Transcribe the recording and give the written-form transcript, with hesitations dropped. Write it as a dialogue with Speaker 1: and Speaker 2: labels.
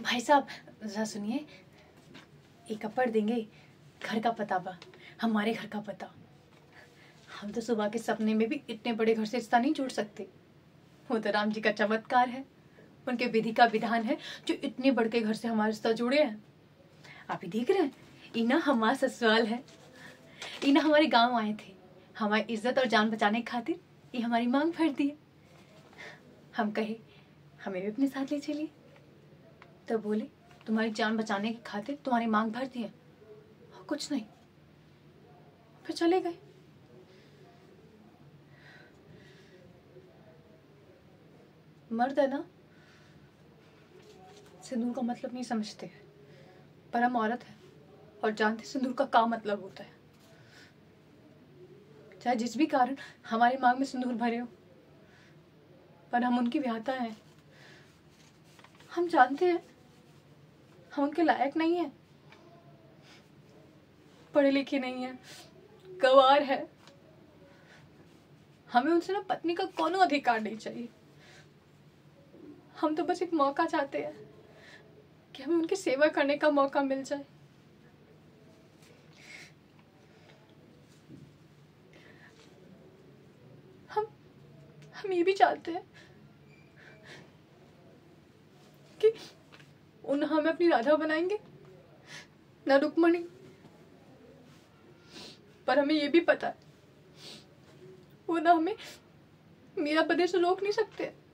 Speaker 1: भाई साहब जरा सुनिए, एक पढ़ देंगे घर का पता बा, हमारे घर का पता। हम तो सुबह के सपने में भी इतने बड़े घर से रिश्ता नहीं जोड़ सकते। वो तो राम जी का चमत्कार है, उनके विधि का विधान है जो इतने बड़े के घर से हमारा रिश्ता जोड़े हैं। आप ही देख रहे हैं, इना हमारा ससुराल है, इना हमारे गांव आए थे हमारी इज्जत और जान बचाने की खातिर, ये हमारी मांग भर दी है। हम कहे हमें भी अपने साथ ले चलिए, तब बोले तुम्हारी जान बचाने की खातिर तुम्हारी मांग भर दी है, और कुछ नहीं, फिर चले गए। मर्द है ना, सिंदूर का मतलब नहीं समझते, पर हम औरत है और जानते सिंदूर का क्या मतलब होता है। चाहे जिस भी कारण हमारी मांग में सिंदूर भरे हो, पर हम उनकी व्याहता हैं। हम जानते हैं हम उनके लायक नहीं है, पढ़े लिखे नहीं है, गंवार है। हमें उनसे ना पत्नी का कोनो अधिकार नहीं चाहिए। हम तो बस एक मौका चाहते हैं कि हमें उनकी सेवा करने का मौका मिल जाए। हम ये भी चाहते हैं कि उन हमें अपनी राधा बनाएंगे ना रुक्मणी, पर हमें ये भी पता है वो ना हमें मीरा पदे से रोक नहीं सकते।